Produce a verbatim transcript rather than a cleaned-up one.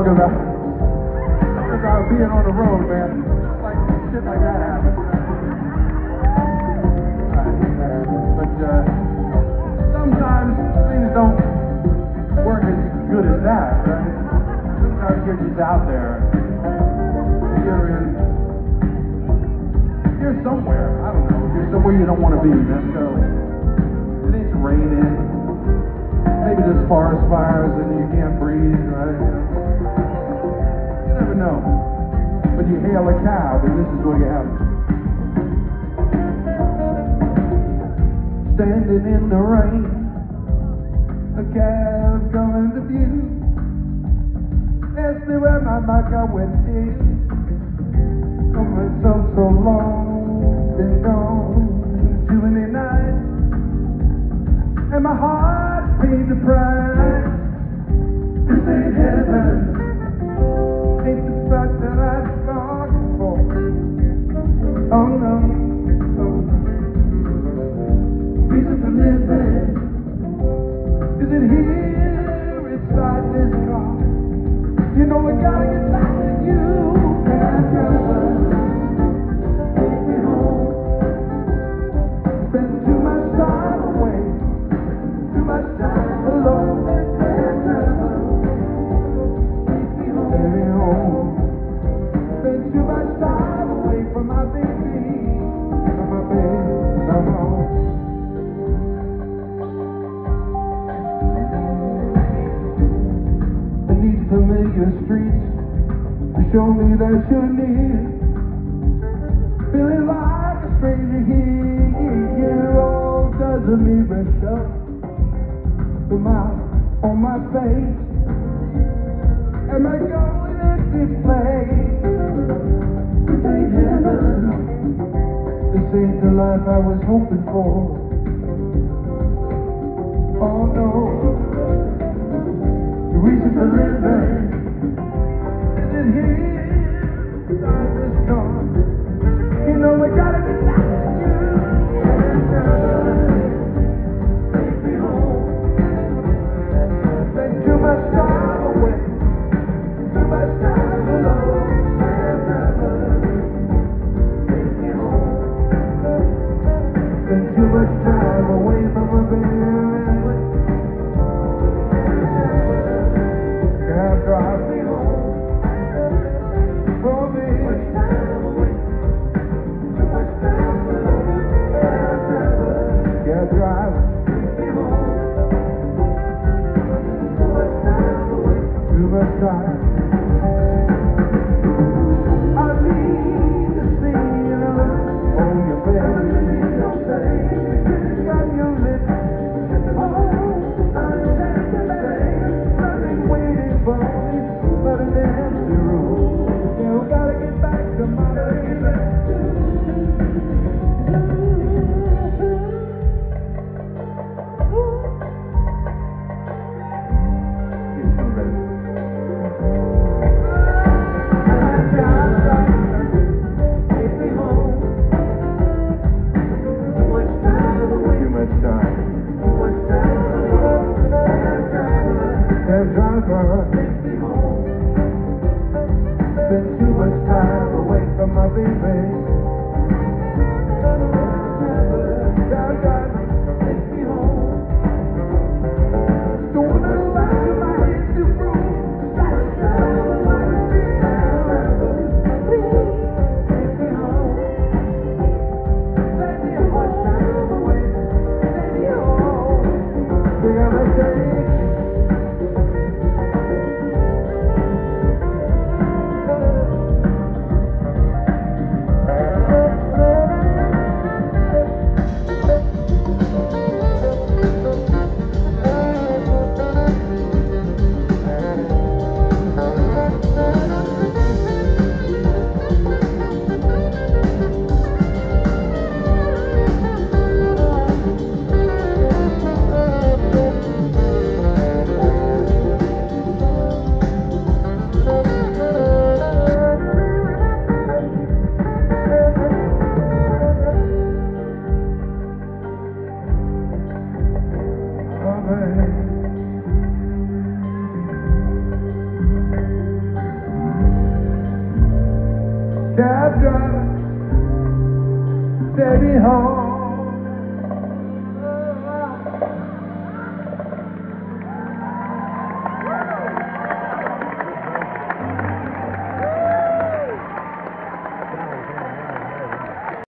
about, something about being on the road, man. It's like shit like that happens. Right. But uh, sometimes things don't work as good as that, right? Sometimes you're just out there. You're in, you're somewhere. I don't know. You're somewhere you don't want to be necessarily. And it's raining. Maybe there's forest fires and you can't breathe, right? You never know. But you hail a cab and this is what you have. Standing in the rain, a cab coming to view. Asked me where my Borgata went to. Oh, my so, so long, been gone too many nights. And my heart paid the price. This ain't heaven, ain't the fact that I bargained for. Oh no, oh no. Reason for living, is it here inside this car? You know I gotta get back to you. Cab driver, take me home. Spend too much time away. Too much time alone, cab driver, take me home, take me home. Spend too much time away from my baby, from my baby, come on. I need familiar streets to show me that you're near. Feeling like a stranger here, oh, doesn't mean rest up. The mouth on my face. Am I going to this place? This ain't heaven. This ain't the life I was hoping for. Oh no. The reason for living isn't here inside this car. You know we gotta get back to you. Take me home. Too much time away, too much time alone. Cab driver, take me home. Spend too much time away from my baby. Cab drive me home. For me, too much time away, too much time alone. Cab driver, cab drive, take me home. Too much time. I need to see you on your face. Got your lips. Oh, I'm sad to say, nothing waiting for me but an empty room. You gotta get back to my baby. Driver, take me home. Spend too much time away from my baby. Cab driver, take me home. Don't wanna go back to my empty room. Gotta tell my driver, please take me home. Take me much time away. Take me home. We gotta take. cab driver, take me home.